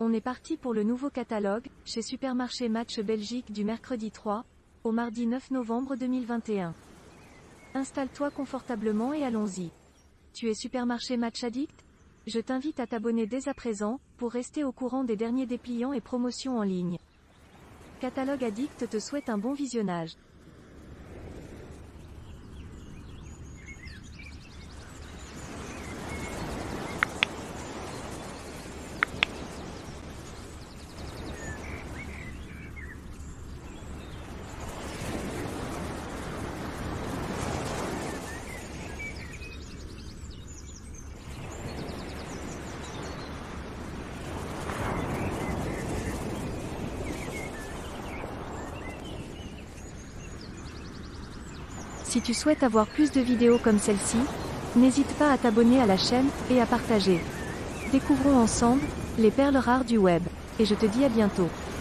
On est parti pour le nouveau catalogue, chez Supermarché Match Belgique du mercredi 3 au mardi 9 novembre 2021. Installe-toi confortablement et allons-y. Tu es Supermarché Match Addict? Je t'invite à t'abonner dès à présent, pour rester au courant des derniers dépliants et promotions en ligne. Catalogue Addict te souhaite un bon visionnage. Si tu souhaites avoir plus de vidéos comme celle-ci, n'hésite pas à t'abonner à la chaîne, et à partager. Découvrons ensemble, les perles rares du web. Et je te dis à bientôt.